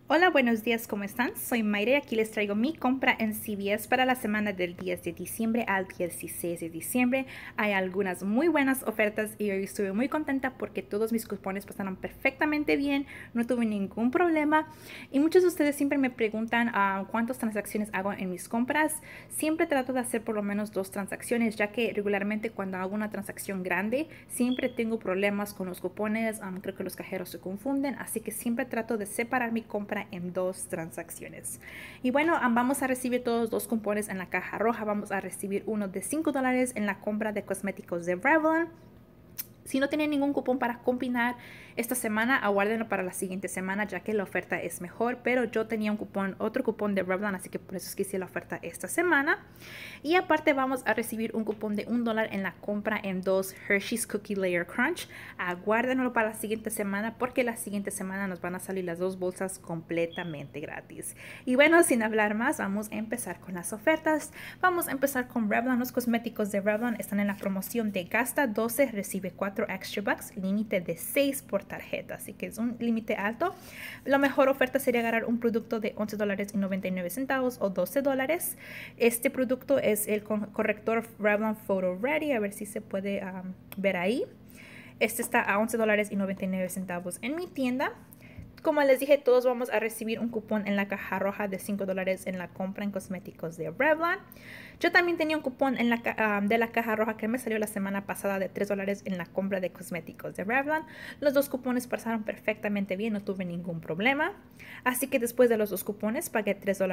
Hola, buenos días, ¿cómo están? Soy Mayra y aquí les traigo mi compra en CVS para la semana del 10 de diciembre al 16 de diciembre. Hay algunas muy buenas ofertas y hoy estuve muy contenta porque todos mis cupones pasaron perfectamente bien, no tuve ningún problema. Y muchos de ustedes siempre me preguntan cuántas transacciones hago en mis compras. Siempre trato de hacer por lo menos 2 transacciones, ya que regularmente cuando hago una transacción grande, siempre tengo problemas con los cupones. Creo que los cajeros se confunden, así que siempre trato de separar mi compra en 2 transacciones. Y bueno, vamos a recibir todos los 2 cupones en la caja roja. Vamos a recibir uno de $5 en la compra de cosméticos de Revlon. Si no tienen ningún cupón para combinar esta semana, aguárdenlo para la siguiente semana, ya que la oferta es mejor. Pero yo tenía otro cupón de Revlon, así que por eso es que hice la oferta esta semana. Y aparte vamos a recibir un cupón de $1 en la compra en 2 Hershey's Cookie Layer Crunch. Aguárdenlo para la siguiente semana, porque la siguiente semana nos van a salir las 2 bolsas completamente gratis. Y bueno, sin hablar más, vamos a empezar con las ofertas. Vamos a empezar con Revlon. Los cosméticos de Revlon están en la promoción de gasta 12, recibe 4 extra bucks, límite de 6 por tarjeta, así que es un límite alto. La mejor oferta sería agarrar un producto de $11.99 o $12. Este producto es el corrector Revlon Photo Ready, a ver si se puede ver ahí. Este está a $11.99 en mi tienda. Como les dije, todos vamos a recibir un cupón en la caja roja de $5 en la compra en cosméticos de Revlon. Yo también tenía un cupón en de la caja roja que me salió la semana pasada de $3 en la compra de cosméticos de Revlon. Los 2 cupones pasaron perfectamente bien, no tuve ningún problema. Así que después de los 2 cupones pagué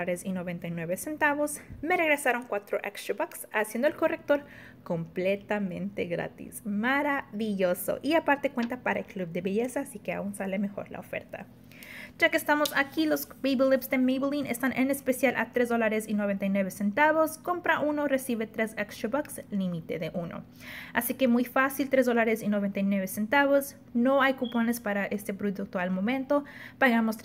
$3.99. Me regresaron 4 extra bucks, haciendo el corrector completamente gratis. Maravilloso. Y aparte cuenta para el club de belleza, así que aún sale mejor la oferta. Ya que estamos aquí, los Baby Lips de Maybelline están en especial a $3.99. Compra uno, recibe 3 extra bucks, límite de 1. Así que muy fácil, $3.99. No hay cupones para este producto al momento. Pagamos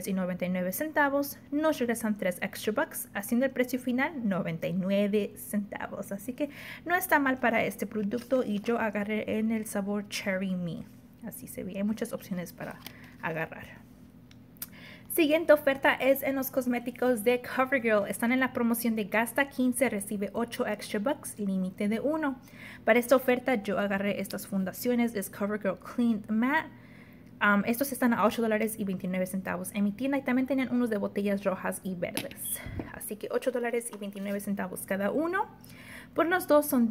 $3.99. Nos regresan 3 extra bucks, haciendo el precio final 99 centavos. Así que no está mal para este producto y yo agarré en el sabor Cherry Me. Así se ve, hay muchas opciones para agarrar. Siguiente oferta es en los cosméticos de CoverGirl. Están en la promoción de gasta 15, recibe 8 extra bucks, límite de 1. Para esta oferta yo agarré estas fundaciones, es CoverGirl Clean Matte. Estos están a $8.29 en mi tienda y también tenían unos de botellas rojas y verdes. Así que $8.29 cada uno. Por los 2 son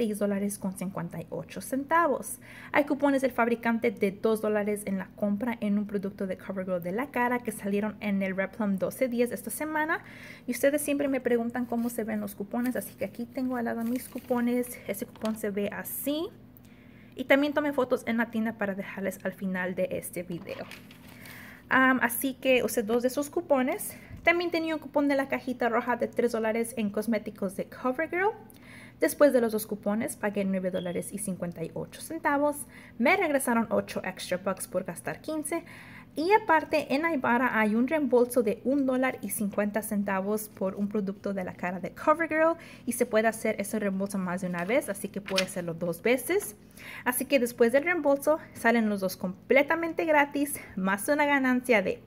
$16.58. Hay cupones del fabricante de $2 en la compra en un producto de CoverGirl de la cara que salieron en el Replum 1210 esta semana. Y ustedes siempre me preguntan cómo se ven los cupones, así que aquí tengo al lado mis cupones. Ese cupón se ve así. Y también tomé fotos en la tienda para dejarles al final de este video. Así que usé 2 de esos cupones. También tenía un cupón de la cajita roja de $3 en cosméticos de CoverGirl. Después de los 2 cupones, pagué $9.58. Me regresaron 8 extra bucks por gastar 15. Y aparte, en Ibarra hay un reembolso de $1.50 por un producto de la cara de CoverGirl. Y se puede hacer ese reembolso más de una vez, así que puede hacerlo 2 veces. Así que después del reembolso, salen los 2 completamente gratis, más una ganancia de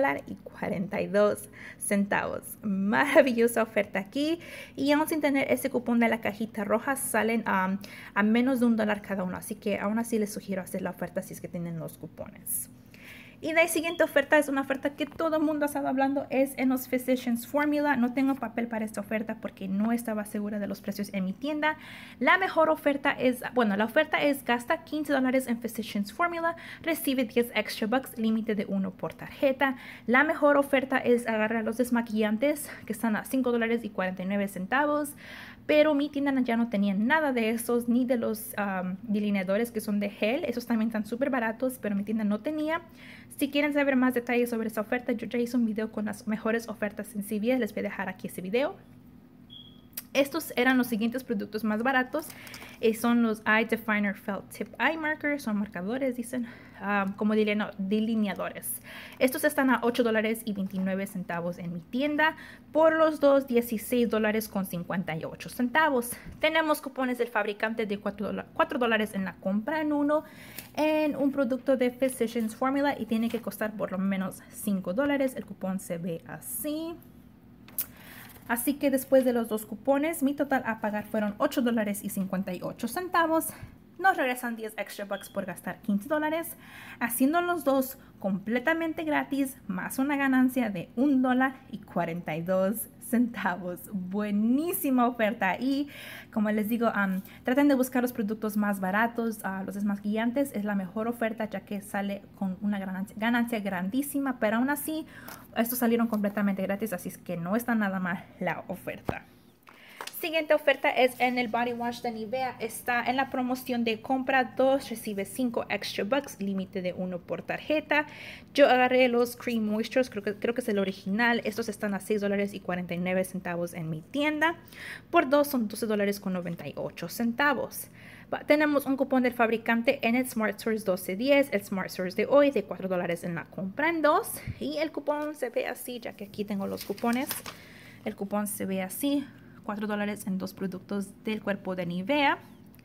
$1.42. Maravillosa oferta aquí. Y aún sin tener ese cupón de la cajita roja, salen a menos de $1 cada uno. Así que aún así les sugiero hacer la oferta si es que tienen los cupones. Y la siguiente oferta es una oferta que todo el mundo ha estado hablando, es en los Physicians Formula. No tengo papel para esta oferta porque no estaba segura de los precios en mi tienda. La mejor oferta es, la oferta es gasta $15 en Physicians Formula, recibe 10 extra bucks, límite de 1 por tarjeta. La mejor oferta es agarrar los desmaquillantes que están a $5.49. Pero mi tienda ya no tenía nada de esos, ni de los delineadores que son de gel. Esos también están súper baratos, pero mi tienda no tenía. Si quieren saber más detalles sobre esta oferta, yo ya hice un video con las mejores ofertas en CVS. Les voy a dejar aquí ese video. Estos eran los siguientes productos más baratos. Son los Eye Definer Felt Tip Eye Markers. Son marcadores, dicen, como delineadores. Estos están a $8.29 en mi tienda. Por los dos, $16.58. Tenemos cupones del fabricante de $4 en la compra en uno. En un producto de Physicians Formula y tiene que costar por lo menos $5. El cupón se ve así. Así que después de los dos cupones, mi total a pagar fueron $8.58. Nos regresan 10 extra bucks por gastar $15, haciendo los dos completamente gratis, más una ganancia de $1.42. Buenísima oferta. Y como les digo, traten de buscar los productos más baratos, los desmaquillantes. Es la mejor oferta ya que sale con una ganancia grandísima, pero aún así estos salieron completamente gratis, así es que no está nada mal la oferta. Siguiente oferta es en el Body Wash de Nivea. Está en la promoción de compra 2, recibe 5 extra bucks, límite de 1 por tarjeta. Yo agarré los Cream Moistures, creo que es el original. Estos están a $6.49 en mi tienda. Por 2 son $12.98. Tenemos un cupón del fabricante en el Smart Source 1210, el Smart Source de hoy de $4 en la compra en 2. Y el cupón se ve así, ya que aquí tengo los cupones. El cupón se ve así. $4 en 2 productos del cuerpo de Nivea.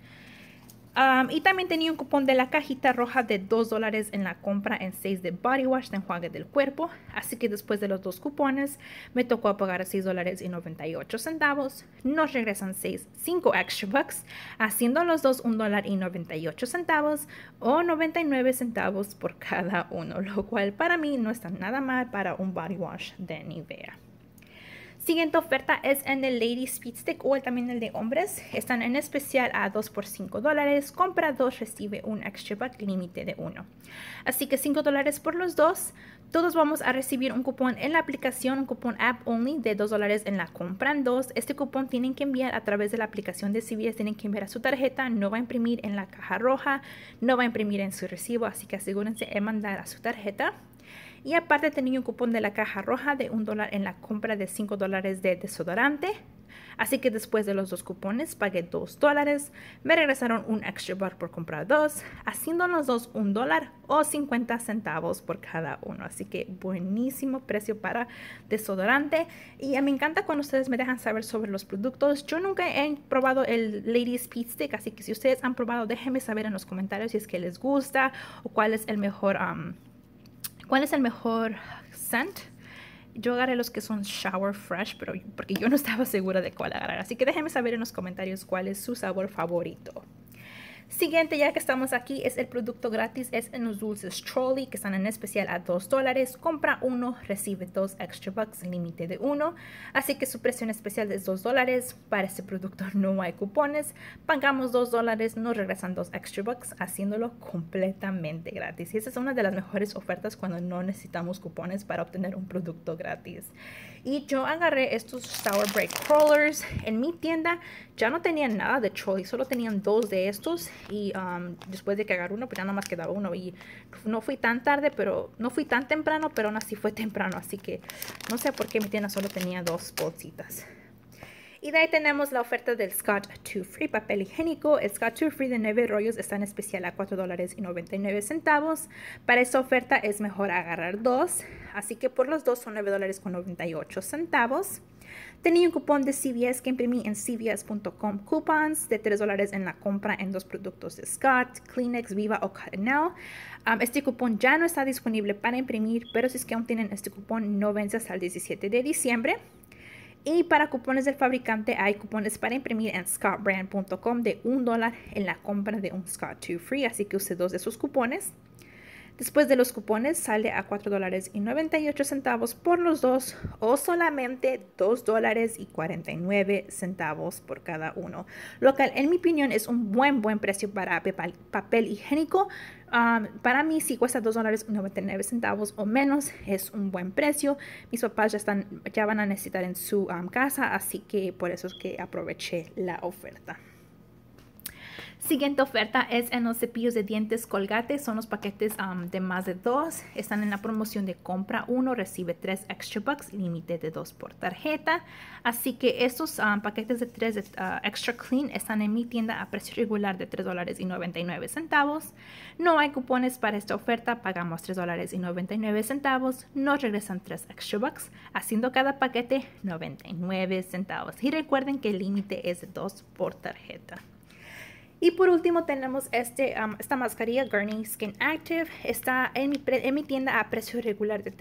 Y también tenía un cupón de la cajita roja de $2 en la compra en 6 de Body Wash de enjuague del cuerpo. Así que después de los dos cupones me tocó pagar $6.98. Nos regresan 5 extra bucks, haciendo los dos $1.98 o 99 centavos por cada uno, lo cual para mí no está nada mal para un Body Wash de Nivea. Siguiente oferta es en el Lady Speed Stick o también el de hombres. Están en especial a 2 por $5. Compra 2, recibe un extra buck, límite de 1. Así que $5 por los dos. Todos vamos a recibir un cupón en la aplicación, un cupón app only de $2 en la compra en 2. Este cupón tienen que enviar a través de la aplicación de CVS, tienen que enviar a su tarjeta, no va a imprimir en la caja roja, no va a imprimir en su recibo, así que asegúrense de mandar a su tarjeta. Y aparte tenía un cupón de la caja roja de $1 en la compra de $5 de desodorante. Así que después de los dos cupones pagué $2. Me regresaron un extra buck por comprar 2, haciendo los dos $1 o 50 centavos por cada uno. Así que buenísimo precio para desodorante. Y me encanta cuando ustedes me dejan saber sobre los productos. Yo nunca he probado el Lady Speed Stick, así que si ustedes han probado, déjenme saber en los comentarios si es que les gusta o cuál es el mejor scent. Yo agarré los que son Shower Fresh, pero porque yo no estaba segura de cuál agarrar. Así que déjenme saber en los comentarios cuál es su sabor favorito. Siguiente, ya que estamos aquí, es el producto gratis. Es en los dulces Trolley, que están en especial a $2. Compra 1, recibe 2 extra bucks, límite de 1. Así que su precio en especial es $2. Para este producto no hay cupones. Pagamos $2, nos regresan 2 extra bucks, haciéndolo completamente gratis. Y esa es una de las mejores ofertas cuando no necesitamos cupones para obtener un producto gratis. Y yo agarré estos Sour Break Crawlers. En mi tienda ya no tenían nada de Trolley, solo tenían 2 de estos. Y después de que agarré uno, pues ya nada más quedaba uno. Y no fui tan tarde, pero no fui tan temprano, pero aún así fue temprano. Así que no sé por qué mi tienda solo tenía 2 bolsitas. Y de ahí tenemos la oferta del Scott 2 Free papel higiénico. El Scott 2 Free de 9 rollos está en especial a $4.99. Para esta oferta es mejor agarrar 2. Así que por los dos son $9.98. Tenía un cupón de CVS que imprimí en cvs.com coupons de $3 en la compra en 2 productos de Scott, Kleenex, Viva o Cottonelle. Este cupón ya no está disponible para imprimir, pero si es que aún tienen este cupón no vence hasta el 17 de diciembre. Y para cupones del fabricante hay cupones para imprimir en scottbrand.com de $1 en la compra de un Scott 2 Free, así que use 2 de esos cupones. Después de los cupones sale a $4.98 por los dos o solamente $2.49 por cada uno. Lo cual en mi opinión es un buen precio para papel higiénico. Para mí si cuesta $2.99 o menos es un buen precio. Mis papás ya van a necesitar en su casa, así que por eso es que aproveché la oferta. Siguiente oferta es en los cepillos de dientes Colgate. Son los paquetes de más de 2. Están en la promoción de compra 1, recibe 3 extra bucks, límite de 2 por tarjeta. Así que estos paquetes de 3 extra clean están en mi tienda a precio regular de $3.99. No hay cupones para esta oferta, pagamos $3.99. Nos regresan 3 extra bucks, haciendo cada paquete 99 centavos. Y recuerden que el límite es de 2 por tarjeta. Y por último tenemos esta mascarilla Garnier Skin Active. Está en mi tienda a precio regular de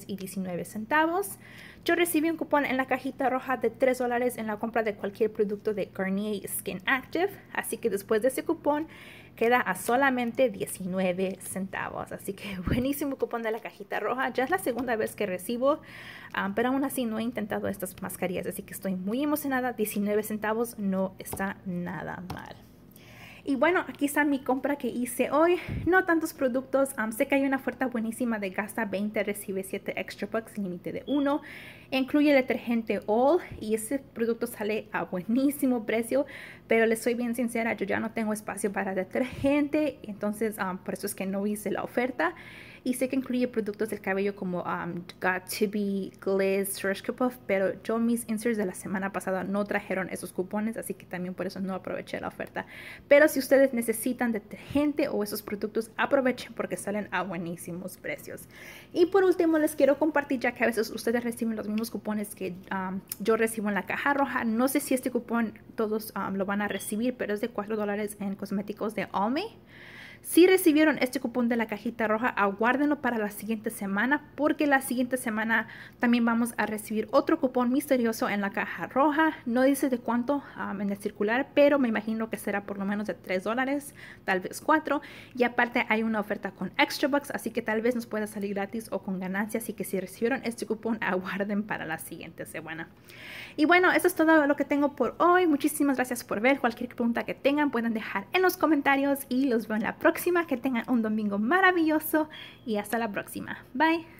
$3.19. Yo recibí un cupón en la cajita roja de $3 en la compra de cualquier producto de Garnier Skin Active. Así que después de ese cupón queda a solamente 19 centavos. Así que buenísimo cupón de la cajita roja. Ya es la segunda vez que recibo, pero aún así no he intentado estas mascarillas. Así que estoy muy emocionada. 19 centavos no está nada mal. Y bueno, aquí está mi compra que hice hoy. No tantos productos. Sé que hay una oferta buenísima de gasta 20, recibe 7 extra bucks, límite de 1. Incluye el detergente All y ese producto sale a buenísimo precio. Pero les soy bien sincera, yo ya no tengo espacio para detergente. Entonces, por eso es que no hice la oferta. Y sé que incluye productos del cabello como Got2b, Gliss, Freshco Puff, pero yo mis inserts de la semana pasada no trajeron esos cupones, así que también por eso no aproveché la oferta. Pero si ustedes necesitan detergente o esos productos, aprovechen porque salen a buenísimos precios. Y por último les quiero compartir, ya que a veces ustedes reciben los mismos cupones que yo recibo en la caja roja. No sé si este cupón todos lo van a recibir, pero es de $4 en cosméticos de Almay. Si recibieron este cupón de la cajita roja, aguárdenlo para la siguiente semana, porque la siguiente semana también vamos a recibir otro cupón misterioso en la caja roja. No dice de cuánto en el circular, pero me imagino que será por lo menos de $3, tal vez 4. Y aparte hay una oferta con extra bucks, así que tal vez nos pueda salir gratis o con ganancia. Así que si recibieron este cupón, aguarden para la siguiente semana. Y bueno, eso es todo lo que tengo por hoy. Muchísimas gracias por ver. Cualquier pregunta que tengan pueden dejar en los comentarios y los veo en la próxima. Que tengan un domingo maravilloso y hasta la próxima. Bye.